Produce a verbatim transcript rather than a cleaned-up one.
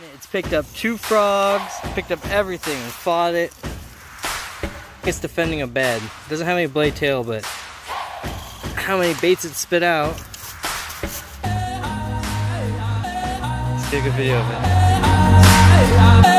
It's picked up two frogs, picked up everything, and fought it. It's defending a bed. Doesn't have any blade tail, but how many baits it spit out. Let's take a video of it.